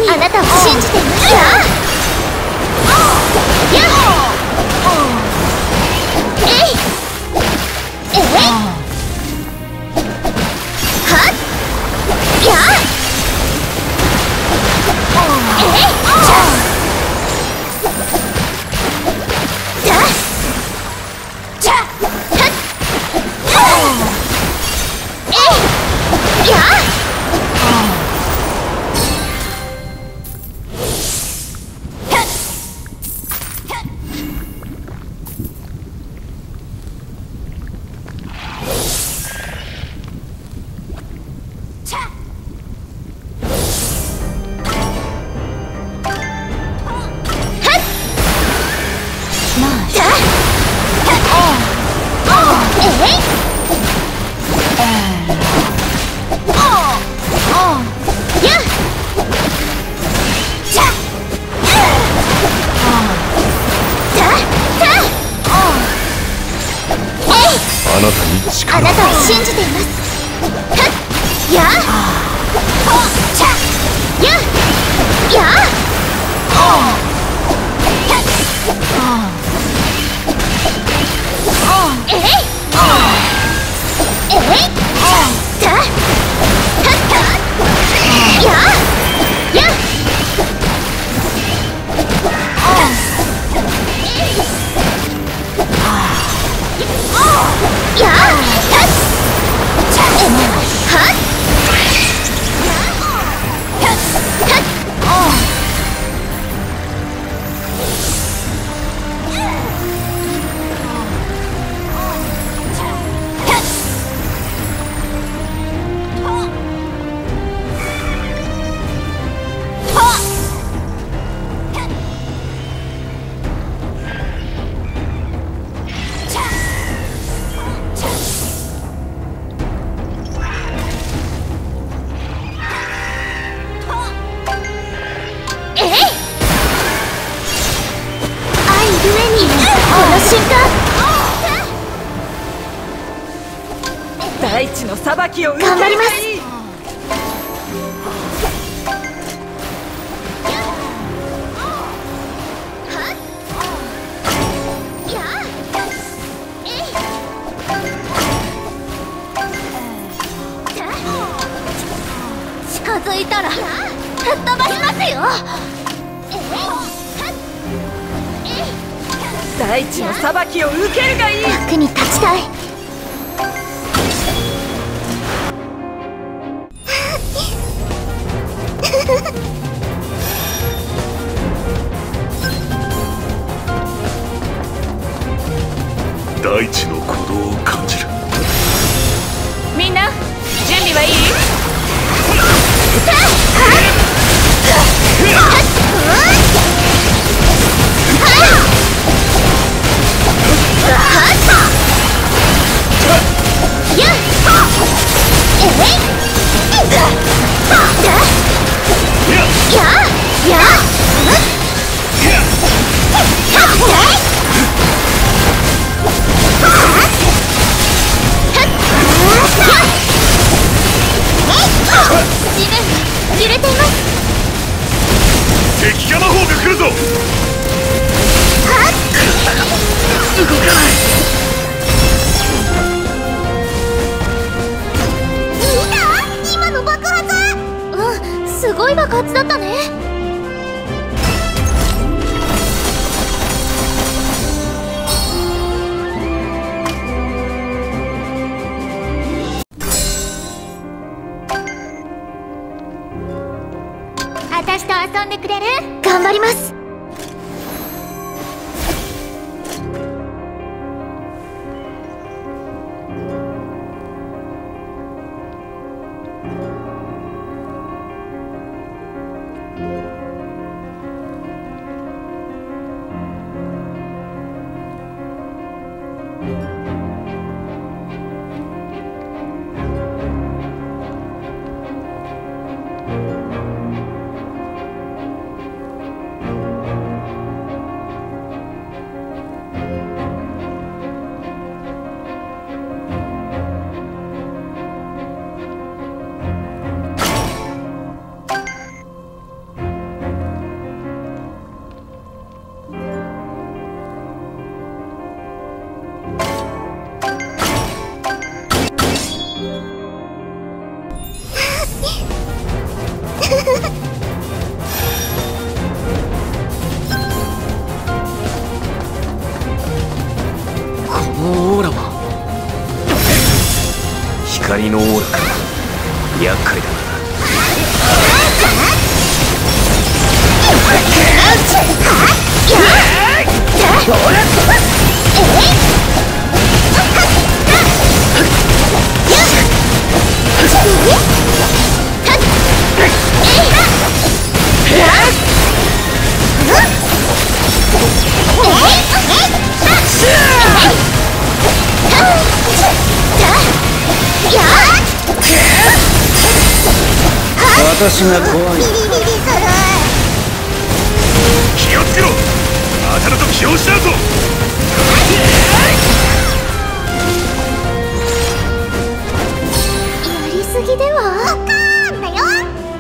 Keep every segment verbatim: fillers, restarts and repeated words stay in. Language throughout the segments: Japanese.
い。あなたを信じています。やあやえいえいはっやえいちゃたちゃはっえいやあなたを信じています。はっやあほっちゃややあえいえいたはったやややあ大地の裁きを受け頑張ります。近づいたら吹っ飛ばしますよ。 大地の裁きを受けるがいい。 楽に立ちたい。 大地の鼓動を感じる。 みんな準備はいい？ 揺れています。 敵ヤマ砲が来るぞ。動かない。 見た？今の爆発。うん、すごい爆発だったね。私と遊んでくれる？頑張ります。 光のオーラか。厄介だな。私が怖い。 気をつけろ。当たると気を失うぞ。 やりすぎでは。ポカーンだよ。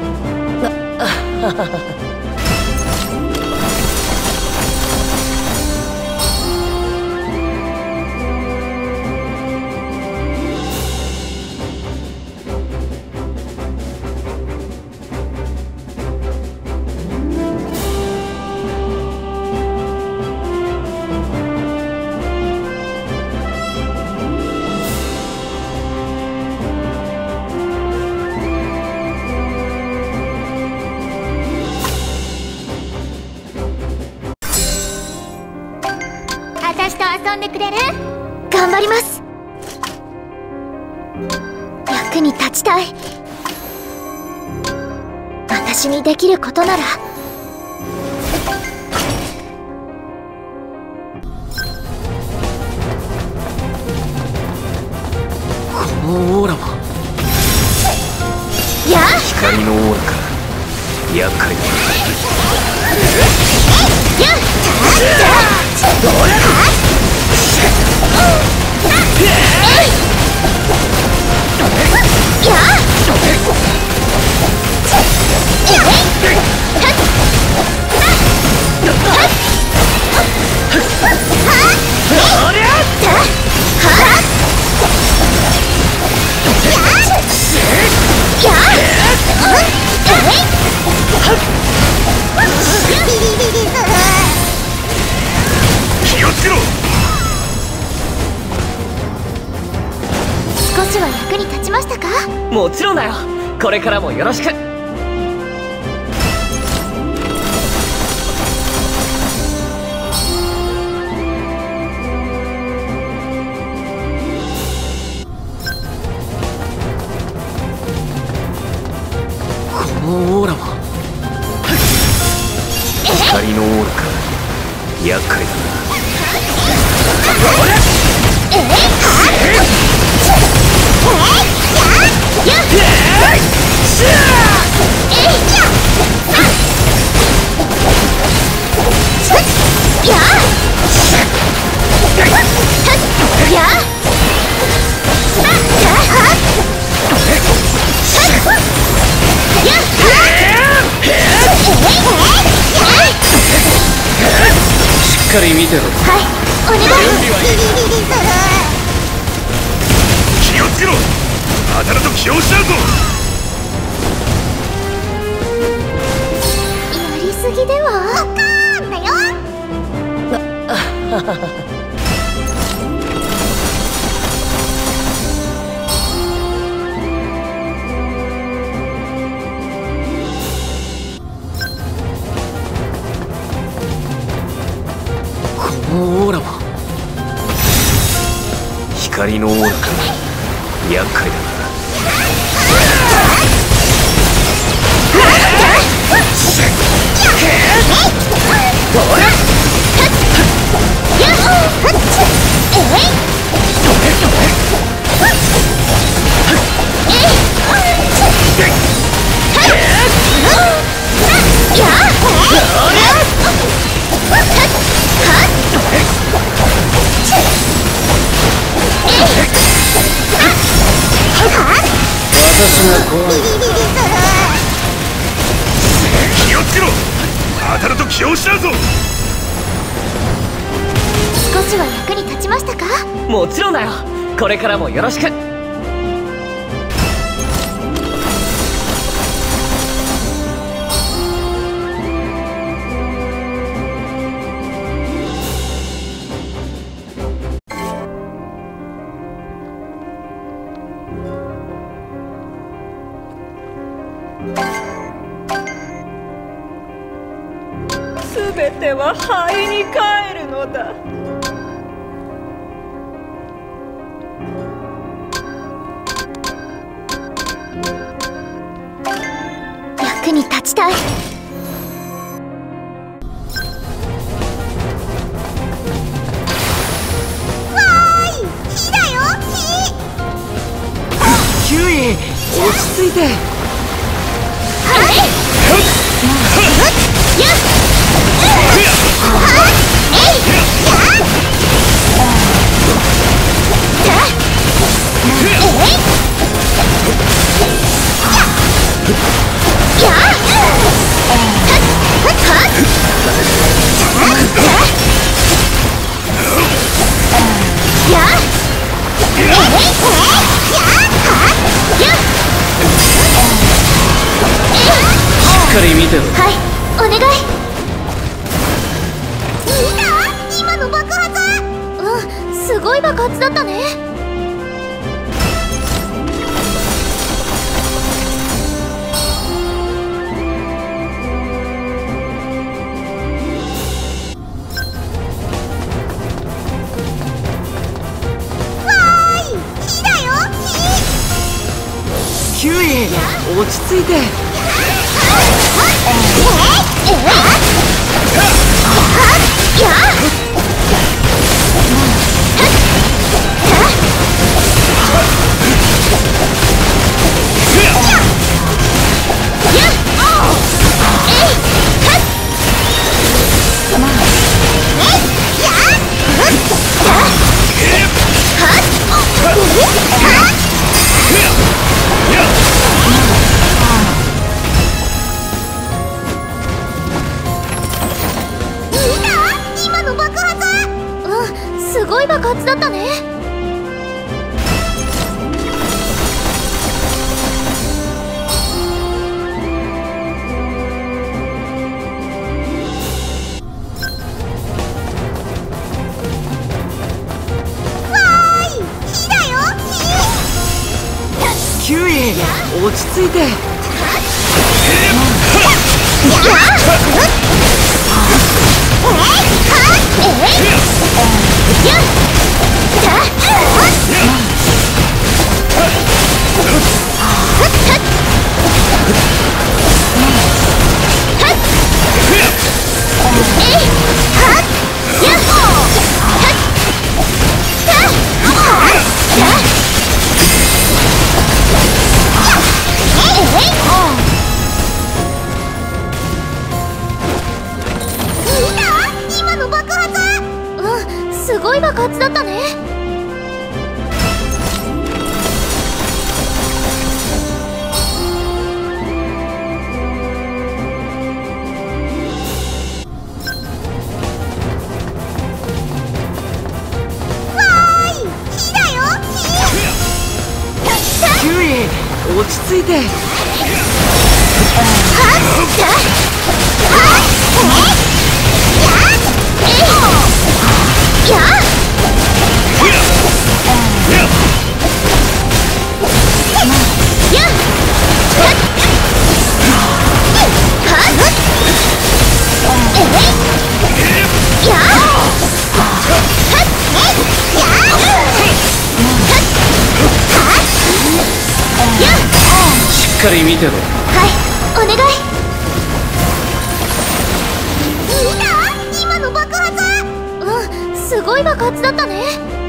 私と遊んでくれる？頑張ります。役に立ちたい。私にできることなら。 このオーラは。 やあ、 光のオーラか。厄介だな。 やっ気をつけろ。 少しは役に立ちましたか？ もちろんだよ。これからもよろしく。 このオーラは。光のオーラか。厄介だな。しっかり見てろ。 はい、お願い。 気をつけろ。当たると気を失うぞ。 やりすぎでは。ポカーンだよ。 このオーラは。光のオーラか。厄介だな。私が怖い。 気をつけろ。当たると気を失うぞ。 少しは役に立ちましたか？ もちろんだよ。これからもよろしく。 ては灰に帰るのだ。 役に立ちたい。 キュウイ、落ち着いて。しっかり見てろ。 はい、お願い。見た？今の爆発。うん、すごい爆発だったね。わーい、火だよ、火。 キュウイ、落ち着いて。 すごい爆発だったね。わーい、火だよ、火。 キュウイ、落ち着いて。 すごい爆発だったね。わーい、火だよ、火。 キュウイ、落ち着いて。しっかり見てろ。 はい、お願い。見た？今の爆発。うん、すごい爆発だったね。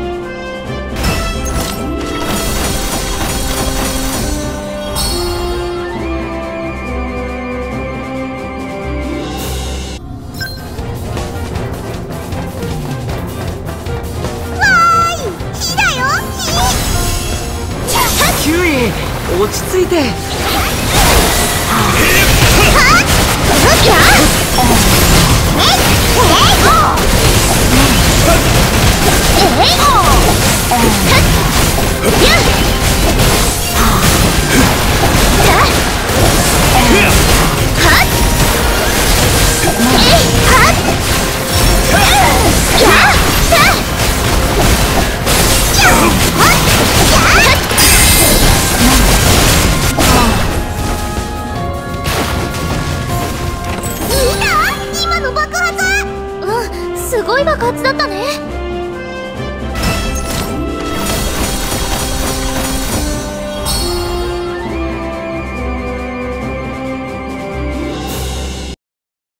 キュウイ、落ち着いて。 えっ